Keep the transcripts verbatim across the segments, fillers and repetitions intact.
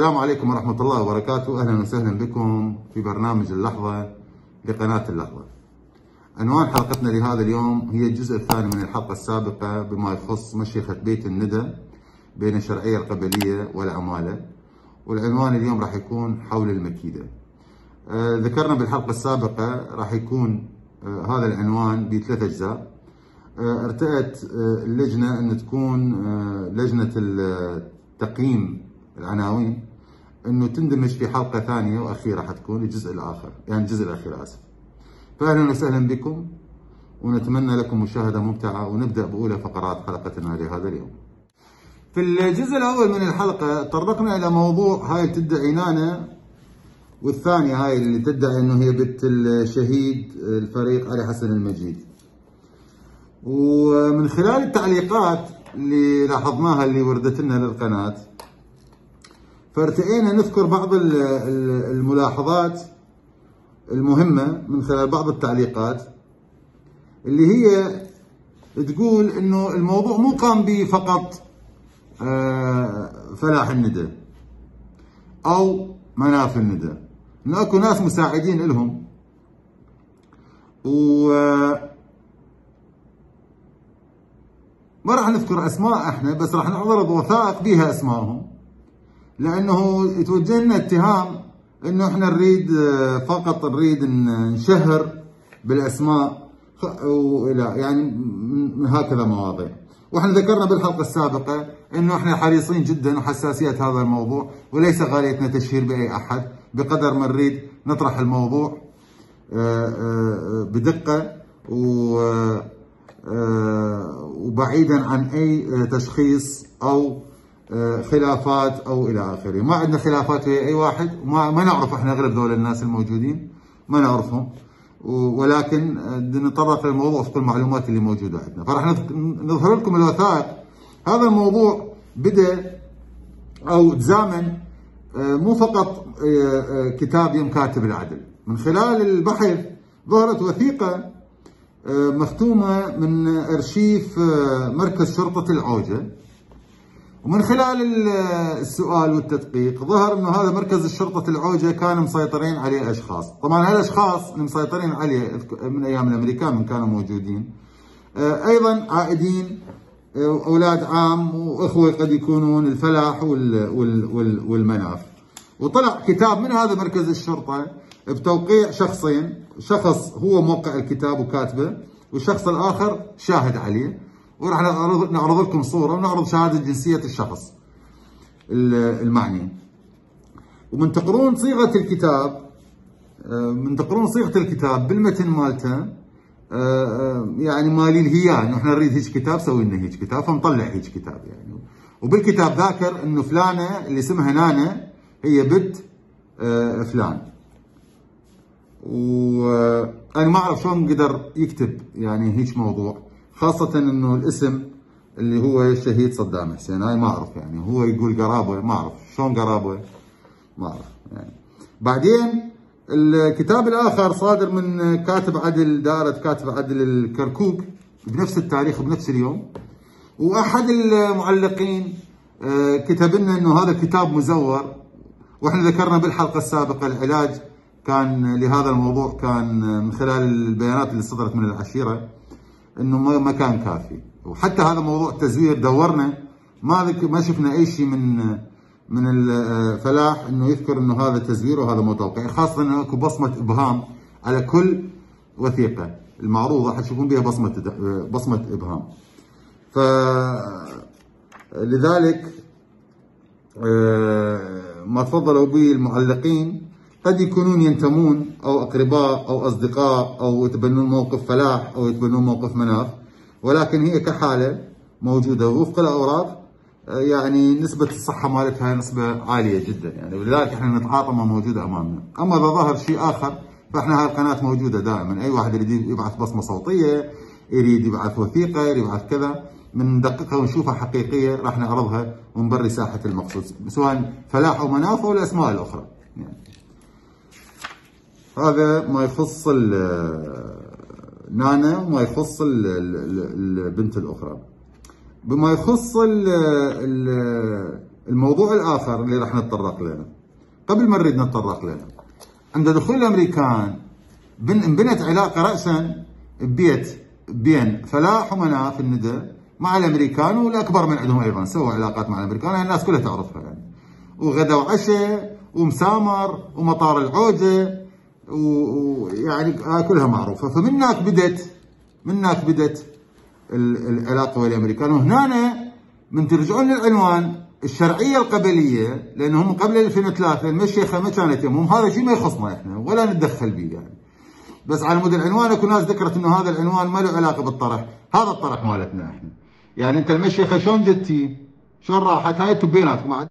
السلام عليكم ورحمة الله وبركاته. أهلا وسهلا بكم في برنامج اللحظة لقناة اللحظة. عنوان حلقتنا لهذا اليوم هي الجزء الثاني من الحلقة السابقة بما يخص مشيخة بيت الندى بين الشرعية القبلية والعمالة، والعنوان اليوم راح يكون حول المكيدة. آه ذكرنا بالحلقة السابقة راح يكون آه هذا العنوان بثلاث أجزاء. آه ارتأت آه اللجنة أن تكون آه لجنة تقييم العناوين انه تندمج في حلقه ثانيه واخيره حتكون الجزء الاخر، يعني الجزء الاخير اسف. فاهلا وسهلا بكم ونتمنى لكم مشاهده ممتعه، ونبدا باولى فقرات حلقتنا لهذا اليوم. في الجزء الاول من الحلقه تطرقنا الى موضوع هاي تدعي نانا، والثانيه هاي اللي تدعي انه هي بنت الشهيد الفريق علي حسن المجيد. ومن خلال التعليقات اللي لاحظناها اللي وردت لنا للقناه فارتئينا نذكر بعض الملاحظات المهمة من خلال بعض التعليقات اللي هي تقول انه الموضوع مو قام به فقط فلاح الندى او مناف الندى، انه اكو ناس مساعدين لهم، و ما راح نذكر اسماء احنا، بس راح نعرض وثائق بها اسمائهم، لانه يتوجه لنا اتهام انه احنا نريد فقط نريد نشهر بالاسماء والى يعني من هكذا مواضيع. واحنا ذكرنا بالحلقه السابقه انه احنا حريصين جدا وحساسيه هذا الموضوع، وليس غايتنا تشهير باي احد، بقدر ما نريد نطرح الموضوع بدقه وبعيدا عن اي تشخيص او خلافات او الى اخره. ما عندنا خلافات ويا اي واحد، وما ما نعرف احنا غير ذول الناس الموجودين، ما نعرفهم، ولكن نتطرق للموضوع وفق المعلومات اللي موجوده عندنا. فراح نظهر لكم الوثائق. هذا الموضوع بدا او تزامن مو فقط كتاب يم كاتب العدل، من خلال البحث ظهرت وثيقه مختومه من ارشيف مركز شرطه العوجه، ومن خلال السؤال والتدقيق ظهر انه هذا مركز الشرطة العوجة كان مسيطرين عليه اشخاص. طبعا هالاشخاص اللي مسيطرين عليه من ايام الامريكان من كانوا موجودين، ايضا عائدين اولاد عام واخوه قد يكونون الفلاح والمناف. وطلع كتاب من هذا مركز الشرطة بتوقيع شخصين، شخص هو موقع الكتاب وكاتبه، والشخص الاخر شاهد عليه، وراح نعرض, نعرض لكم صوره ونعرض شهاده جنسيه الشخص المعني. ومن تقرون صيغه الكتاب من تقرون صيغه الكتاب بالمتن مالته، يعني مالي الهيان انه احنا نريد هيك كتاب، سوي لنا هيك كتاب، فنطلع هيك كتاب يعني. وبالكتاب ذاكر انه فلانه اللي اسمها نانا هي بنت فلان. وانا ما اعرف شلون قدر يكتب يعني هيك موضوع، خاصة انه الاسم اللي هو الشهيد صدام حسين، هاي ما اعرف يعني هو يقول قرابة، ما اعرف شلون قرابة، ما اعرف يعني. بعدين الكتاب الاخر صادر من كاتب عدل دائرة كاتب عدل الكركوك بنفس التاريخ وبنفس اليوم، واحد المعلقين كتب لنا انه هذا الكتاب مزور. واحنا ذكرنا بالحلقة السابقة العلاج كان لهذا الموضوع كان من خلال البيانات اللي صدرت من العشيرة انه ما كان كافي، وحتى هذا موضوع التزوير دورنا ما ما شفنا اي شيء من من الفلاح انه يذكر انه هذا تزوير وهذا مو توقيع، خاصه انه اكو بصمه ابهام على كل وثيقه المعروضه حتشوفون بها بصمه بصمه ابهام. ف لذلك ما تفضلوا به المعلقين قد يكونون ينتمون او اقرباء او اصدقاء او يتبنون موقف فلاح او يتبنون موقف مناف، ولكن هي كحاله موجوده وفق الاوراق يعني نسبه الصحه مالتها نسبه عاليه جدا يعني، ولذلك احنا نتعاطى ما موجوده امامنا. اما اذا ظهر شيء اخر فاحنا هاي القناه موجوده دائما، اي واحد يريد يبعث بصمه صوتيه، يريد يبعث وثيقه، يريد يبعث كذا، من ندققها ونشوفها حقيقيه راح نعرضها ونبري ساحه المقصود، سواء فلاح او مناف او الاسماء الاخرى يعني. هذا ما يخص نانا وما يخص البنت الاخرى. بما يخص الموضوع الاخر اللي راح نتطرق له قبل ما نريد نتطرق له، عند دخول الامريكان انبنت علاقه راسا ببيت بين فلاح ومناف الندى مع الامريكان، والاكبر من عندهم ايضا سووا علاقات مع الامريكان، الناس كلها تعرفها يعني، وغدا وعشاء ومسامر ومطار العوجه ويعني كلها معروفه. فمن هناك بدت من هناك بدت العلاقه ويا الامريكان. وهنا من ترجعون للعنوان الشرعيه القبليه، لانهم قبل ألفين وثلاثة المشيخه ما كانت يمهم، هذا شيء ما يخصنا احنا ولا نتدخل به يعني. بس على مود العنوان اكو ناس ذكرت انه هذا العنوان ما له علاقه بالطرح، هذا الطرح مالتنا احنا. يعني انت المشيخه شلون جتي؟ شلون راحت؟ هاي انتم بيناتكم.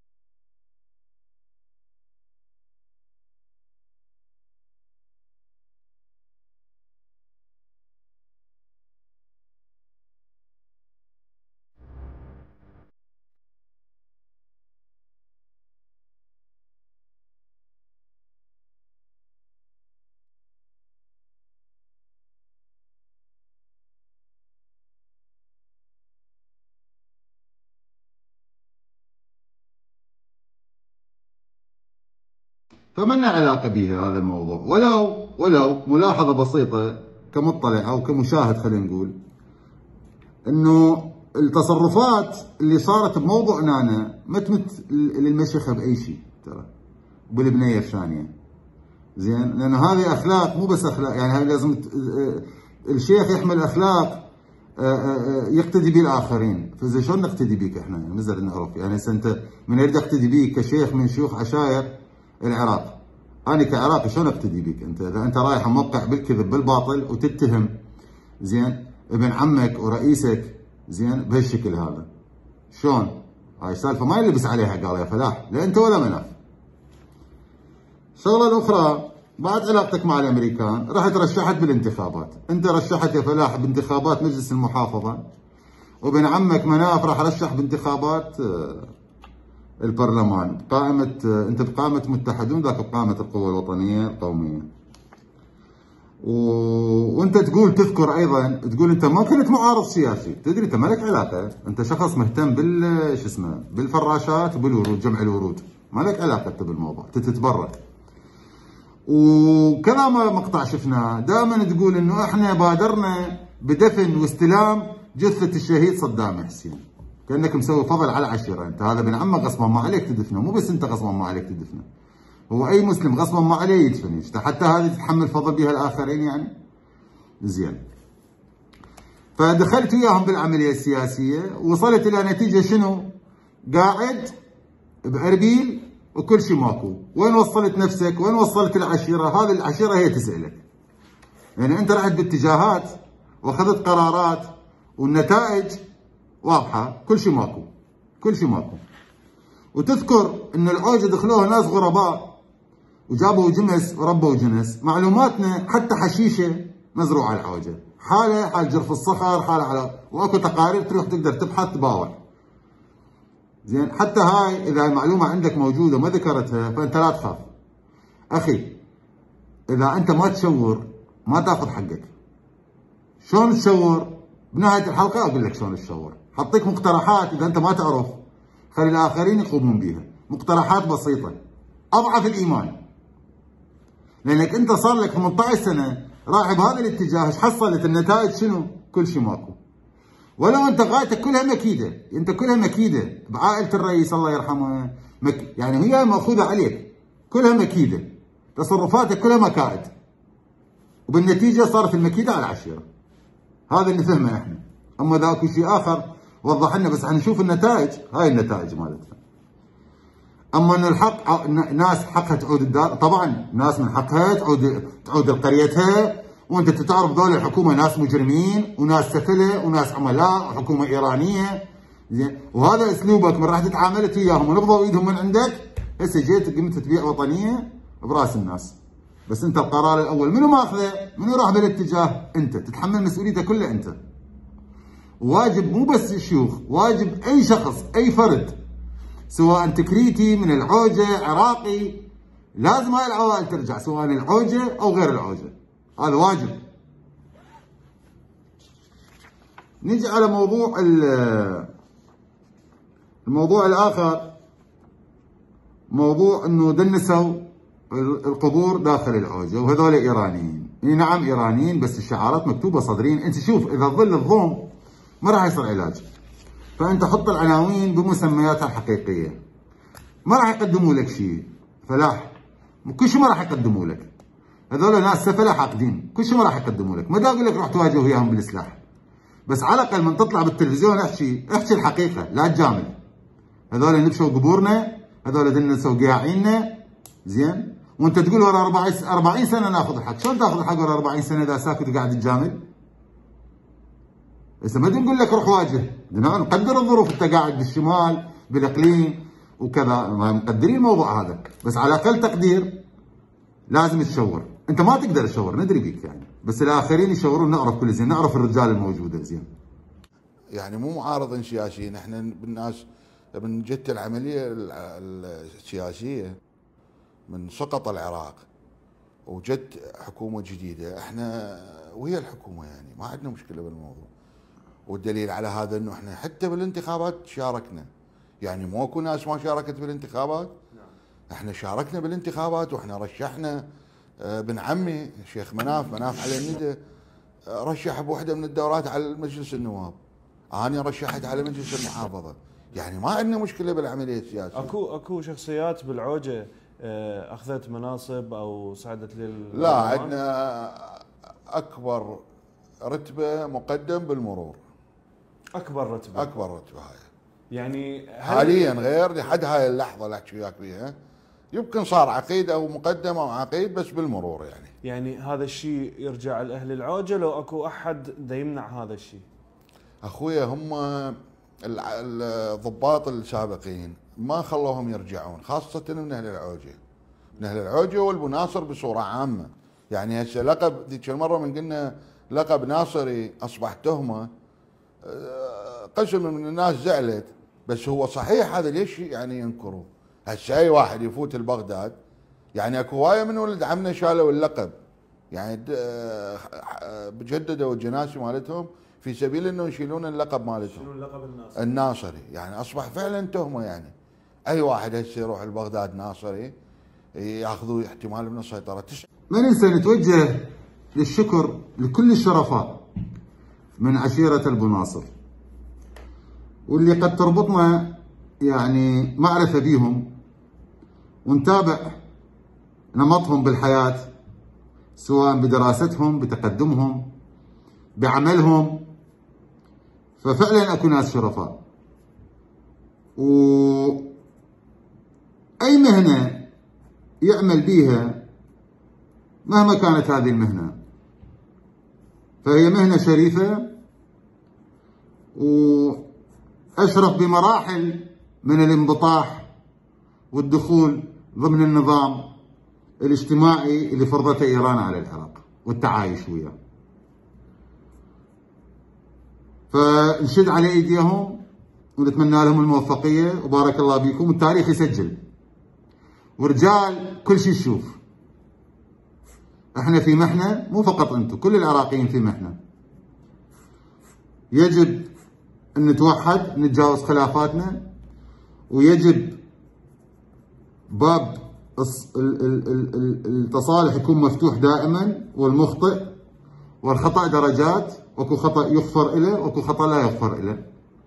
فما لنا علاقه به هذا الموضوع، ولو ولو ملاحظه بسيطه كمطلع او كمشاهد، خلينا نقول انه التصرفات اللي صارت بموضوعنا أنا ما تمت للمشيخه باي شيء ترى، وبالبنيه الثانيه زين، لانه هذه اخلاق، مو بس اخلاق يعني، هاي لازم الشيخ يحمل اخلاق يقتدي به الاخرين. فاذا شلون نقتدي بيك احنا؟ يعني مزر نعرف يعني هسه انت من يريد اقتدي بيك كشيخ من شيوخ عشائر العراق، انا كعراقي شلون اقتدي بيك انت؟ اذا انت رايح موقع بالكذب بالباطل وتتهم زين ابن عمك ورئيسك زين بهالشكل هذا، شلون؟ هاي سالفه ما يلبس عليها قال يا فلاح، لا انت ولا مناف. الشغله الاخرى، بعد علاقتك مع الامريكان رحت رشحت بالانتخابات، انت رشحت يا فلاح بانتخابات مجلس المحافظه، وابن عمك مناف راح رشح بانتخابات البرلمان بقائمه، انت بقائمه متحدون، ذاك بقائمه القوى الوطنيه القوميه. و... وانت تقول تذكر ايضا تقول انت ما كنت معارض سياسي، تدري انت ما لك علاقه، انت شخص مهتم بال شو اسمه بالفراشات وبالورود، جمع الورود، ما لك علاقه انت بالموضوع، تتبرع. وكذا مقطع شفناه دائما تقول انه احنا بادرنا بدفن واستلام جثه الشهيد صدام حسين، كانك مسوي فضل على العشيره، انت هذا ابن عمك غصبا ما عليك تدفنه، مو بس انت غصبا ما عليك تدفنه، هو اي مسلم غصبا ما عليه يدفن، حتى هذه تتحمل فضل بها الاخرين يعني. زين، فدخلت وياهم بالعمليه السياسيه، وصلت الى نتيجه شنو؟ قاعد باربيل وكل شيء ماكو، وين وصلت نفسك؟ وين وصلت العشيره؟ هذه العشيره هي تسالك. يعني انت رحت باتجاهات واخذت قرارات والنتائج واضحه، كل شيء ماكو، كل شيء ماكو. وتذكر ان العوجه دخلوها ناس غرباء وجابوا جمس وربوا جنس، معلوماتنا حتى حشيشه مزروعه على العوجه، حاله حال جرف الصخر، حاله على، واكو تقارير تروح تقدر تبحث تباوع. زين، حتى هاي اذا المعلومه عندك موجوده وما ذكرتها فانت لا تخاف. اخي اذا انت ما تشور ما تاخذ حقك. شلون تشور؟ بنهايه الحلقه اقول لك شلون تشور، حطيك مقترحات اذا انت ما تعرف خلي الاخرين يقومون بها، مقترحات بسيطه اضعف الايمان. لانك انت صار لك ثمانية عشر سنه رايح بهذا الاتجاه، ايش حصلت؟ النتائج شنو؟ كل شيء ماكو. ولو انت غايتك كلها مكيده، انت كلها مكيده بعائله الرئيس الله يرحمه، مك... يعني هي ماخوذه عليك، كلها مكيده، تصرفاتك كلها مكائد، وبالنتيجه صارت المكيده على العشيره. هذا اللي نفهمه احنا. اما اذا اكو شيء اخر وضح لنا، بس حنشوف النتائج، هاي النتائج مالتها. اما انه الحق ناس حقها تعود الدار، طبعا ناس من حقها تعود تعود لقريتها، وانت تعرف ذول الحكومه ناس مجرمين وناس سفله وناس عملاء وحكومه ايرانيه، زين، وهذا اسلوبك من راح تتعاملت وياهم ونبضوا ايدهم من عندك، هسه جيت قمت تبيع وطنيه براس الناس. بس انت القرار الاول منو ماخذه؟ منو راح بالاتجاه؟ انت تتحمل مسؤوليته كلها انت. واجب مو بس الشيوخ، واجب اي شخص اي فرد سواء تكريتي من العوجه عراقي، لازم هاي العوائل ترجع، سواء العوجه او غير العوجه، هذا واجب. نيجي على موضوع الموضوع الاخر موضوع انه دنسوا القبور داخل العوجه، وهذول ايرانيين. اي نعم ايرانيين، بس الشعارات مكتوبه صادرين. انت شوف اذا ظل الضوم ما راح يصير علاج، فانت حط العناوين بمسمياتها الحقيقيه. ما راح يقدموا لك شيء فلاح، كل شيء ما راح يقدموا لك. هذول ناس سفله حاقدين، كل شيء ما راح يقدموا لك. ما دا اقول لك روح تواجه وياهم بالسلاح، بس على الاقل من تطلع بالتلفزيون احكي احكي الحقيقه، لا تجامل. هذول نبشوا قبورنا، هذول دنسوا قياعيننا، زين؟ وانت تقول ورا أربعين سنه ناخذ الحق. شلون تاخذ الحق ورا أربعين سنه اذا ساكت وقاعد تجامل؟ هسه ما نقول لك روح واجه، بدنا نقدر الظروف، انت قاعد بالشمال بالاقليم وكذا، مقدرين الموضوع هذا، بس على اقل تقدير لازم تشور. انت ما تقدر تشور، ندري بيك يعني، بس الاخرين يشورون، نعرف كل زين، نعرف الرجال الموجوده زين. يعني مو معارضين سياسيين، احنا بالناس من جت العمليه السياسيه من سقط العراق وجت حكومه جديده، احنا ويا الحكومه يعني ما عندنا مشكله بالموضوع. والدليل على هذا انه احنا حتى بالانتخابات شاركنا، يعني مو اكو ناس ما شاركت بالانتخابات، احنا شاركنا بالانتخابات واحنا رشحنا ابن عمي الشيخ مناف مناف علي الندى، رشح بوحده من الدورات على مجلس النواب، انا رشحت على مجلس المحافظه، يعني ما عندنا مشكله بالعمليه السياسيه. اكو اكو شخصيات بالعوجه اخذت مناصب او صعدت لل لا، عندنا اكبر رتبه مقدم بالمرور. اكبر رتبه اكبر رتبه هاي يعني حاليا، غير لحد هاي اللحظه اللي احكي وياك بيها، يمكن صار عقيد او مقدم او عقيد بس بالمرور يعني. يعني هذا الشيء يرجع لاهل العوجه لو اكو احد دا يمنع هذا الشيء؟ اخويا هم الضباط السابقين ما خلوهم يرجعون، خاصه من اهل العوجه، من اهل العوجه والبناصر بصوره عامه. يعني هسه لقب ذيك المره من قلنا لقب ناصري اصبح تهمه، قسم من الناس زعلت، بس هو صحيح هذا ليش يعني ينكروه؟ هسه اي واحد يفوت لبغداد، يعني اكو هوايه من ولد عمنا شالوا اللقب، يعني جددوا الجناسي مالتهم في سبيل انه يشيلون اللقب مالتهم، يشيلون لقب الناصري. الناصري يعني اصبح فعلا تهمه، يعني اي واحد هسه يروح لبغداد ناصري ياخذوه احتمال من السيطره. ما ننسى نتوجه للشكر لكل الشرفاء من عشيره البناصر، واللي قد تربطنا يعني معرفه بيهم ونتابع نمطهم بالحياه، سواء بدراستهم، بتقدمهم، بعملهم. ففعلا اكو ناس شرفاء، واي مهنه يعمل بيها مهما كانت هذه المهنه فهي مهنه شريفه، واشرف بمراحل من الانبطاح والدخول ضمن النظام الاجتماعي اللي فرضته ايران على العراق والتعايش وياه. فنشد على ايديهم ونتمنى لهم الموفقيه، وبارك الله بكم، والتاريخ يسجل، ورجال كل شيء تشوف. احنا في محنه، مو فقط انتم، كل العراقيين في محنه. يجب ان نتوحد، نتجاوز خلافاتنا، ويجب باب التصالح يكون مفتوح دائما، والمخطئ والخطأ درجات، واكو خطأ يغفر له واكو خطأ لا يغفر له.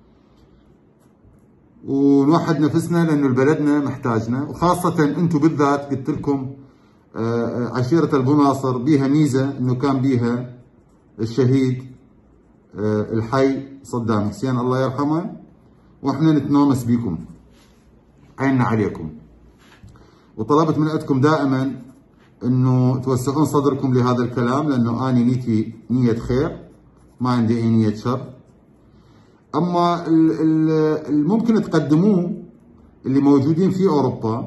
ونوحد نفسنا لانه بلدنا محتاجنا، وخاصة انتم بالذات. قلت لكم عشيرة البناصر بيها ميزة انه كان بيها الشهيد الحي صدام حسين الله يرحمه، واحنا نتنامس بيكم، عيننا عليكم. وطلبت من عندكم دائما انه توسعون صدركم لهذا الكلام، لانه اني نيتي نية خير، ما عندي اي نية شر. اما اللي ممكن تقدموه اللي موجودين في اوروبا،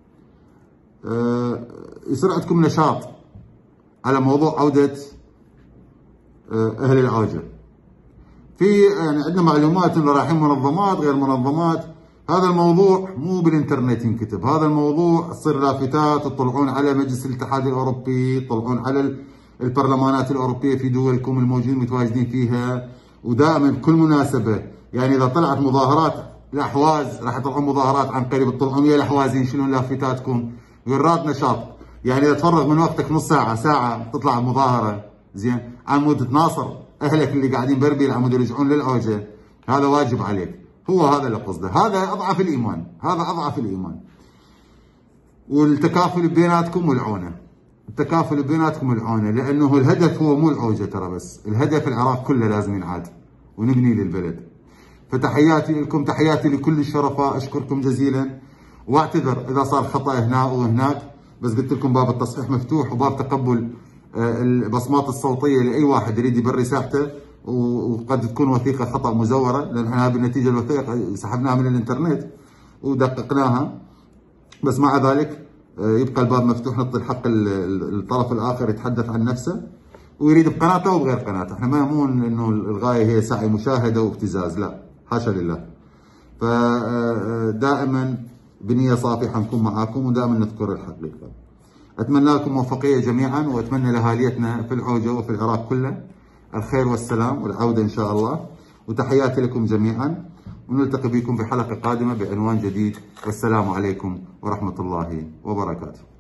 يصير عندكم نشاط على موضوع عودة اهل العوجة. في يعني عندنا معلومات انه رايحين منظمات غير منظمات. هذا الموضوع مو بالانترنت ينكتب، هذا الموضوع تصير لافتات، تطلعون على مجلس الاتحاد الاوروبي، تطلعون على البرلمانات الاوروبيه في دولكم الموجودين متواجدين فيها، ودائما بكل مناسبه، يعني اذا طلعت مظاهرات الاحواز راح يطلعون مظاهرات عن قريب، تطلعون ويا الاحواز ينشلون لافتاتكم، ورات نشاط. يعني اذا تفرغ من وقتك نص ساعه ساعه تطلع مظاهره زين عمود تناصر اهلك اللي قاعدين بربي العمود يرجعون للعوجه، هذا واجب عليك. هو هذا اللي قصده، هذا اضعف الايمان، هذا اضعف الايمان. والتكافل بيناتكم والعونه، التكافل بيناتكم والعونه، لانه الهدف هو مو العوجه ترى بس، الهدف العراق كله لازم ينعاد ونبني للبلد. فتحياتي لكم، تحياتي لكل الشرفاء، اشكركم جزيلا واعتذر اذا صار خطا هنا وهناك، بس قلت لكم باب التصحيح مفتوح وباب تقبل البصمات الصوتيه لاي واحد يريد يبري ساحته، وقد تكون وثيقه خطا مزوره، لان احنا بالنتيجه الوثيقه سحبناها من الانترنت ودققناها، بس مع ذلك يبقى الباب مفتوح، نعطي الحق الطرف الاخر يتحدث عن نفسه ويريد بقناته وبغير قناته. احنا ما مو انه الغايه هي سعي مشاهده وابتزاز، لا حاشا لله. فدائما بنيه صافيه حنكون معاكم ودائما نذكر الحقيقه. اتمنى لكم موفقيه جميعا، واتمنى لاهاليتنا في العوجه وفي العراق كله الخير والسلام والعوده ان شاء الله. وتحياتي لكم جميعا، ونلتقي بكم في حلقه قادمه بعنوان جديد، والسلام عليكم ورحمه الله وبركاته.